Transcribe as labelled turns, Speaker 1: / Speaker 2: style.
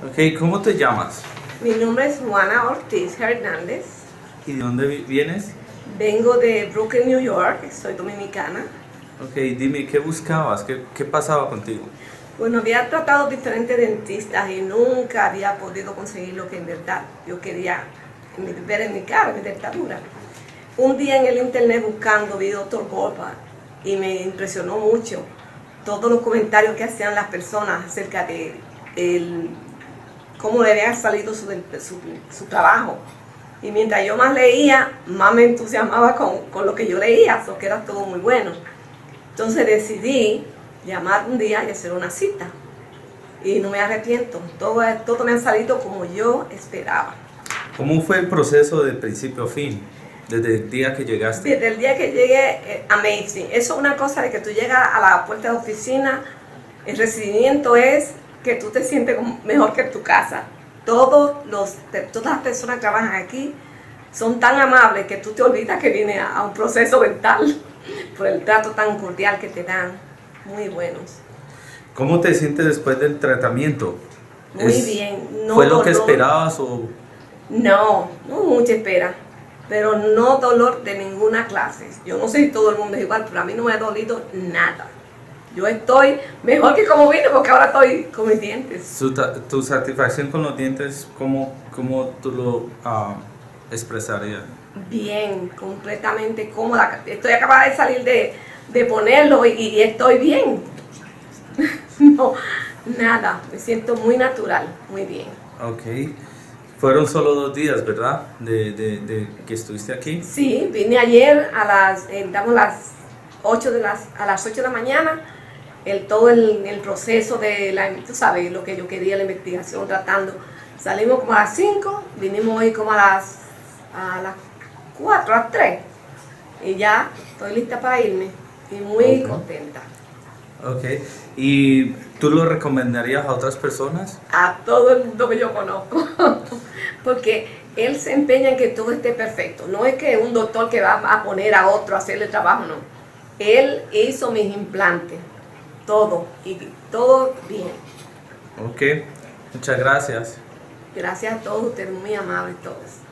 Speaker 1: Ok, ¿cómo te llamas?
Speaker 2: Mi nombre es Juana Ortiz Hernández.
Speaker 1: ¿Y de dónde vienes?
Speaker 2: Vengo de Brooklyn, New York. Soy dominicana.
Speaker 1: Ok, dime, ¿qué buscabas? ¿Qué pasaba contigo?
Speaker 2: Bueno, había tratado diferentes dentistas y nunca había podido conseguir lo que en verdad yo quería ver en mi cara, en mi dentadura. Un día en el internet buscando vi Dr. Goldberg y me impresionó mucho todos los comentarios que hacían las personas acerca de cómo le había salido su trabajo. Y mientras yo más leía, más me entusiasmaba con lo que yo leía, porque era todo muy bueno. Entonces decidí llamar un día y hacer una cita. Y no me arrepiento, todo me ha salido como yo esperaba.
Speaker 1: ¿Cómo fue el proceso de principio a fin? Desde el día que llegaste.
Speaker 2: Desde el día que llegué, amazing. Eso es una cosa de que tú llegas a la puerta de oficina, el recibimiento es que tú te sientes mejor que en tu casa. Todas las personas que trabajan aquí son tan amables que tú te olvidas que vienes a un proceso dental por el trato tan cordial que te dan. Muy buenos.
Speaker 1: ¿Cómo te sientes después del tratamiento?
Speaker 2: Muy bien. No
Speaker 1: ¿Fue lo que
Speaker 2: dolor.
Speaker 1: esperabas o...?
Speaker 2: No mucha espera, pero no dolor de ninguna clase. Yo no sé si todo el mundo es igual, pero a mí no me ha dolido nada. Yo estoy mejor que como vine porque ahora estoy con mis dientes.
Speaker 1: Tu satisfacción con los dientes, ¿cómo tú lo expresarías?
Speaker 2: Bien, completamente cómoda. Estoy acabada de salir de ponerlo y estoy bien. No, nada, me siento muy natural, muy bien.
Speaker 1: Ok. Fueron solo 2 días, ¿verdad? De que estuviste aquí.
Speaker 2: Sí, vine ayer damos las 8 a las 8 de la mañana. Todo el proceso tú sabes, lo que yo quería, la investigación, tratando. Salimos como a las 5, vinimos hoy como a las 4, a las 3. Y ya estoy lista para irme y muy contenta.
Speaker 1: Ok. ¿Y tú lo recomendarías a otras personas?
Speaker 2: A todo el mundo que yo conozco. Porque él se empeña en que todo esté perfecto. No es que un doctor que va a poner a otro a hacerle trabajo, no. Él hizo mis implantes. Todo, y todo bien.
Speaker 1: Ok, muchas gracias.
Speaker 2: Gracias a todos ustedes, muy amables todos.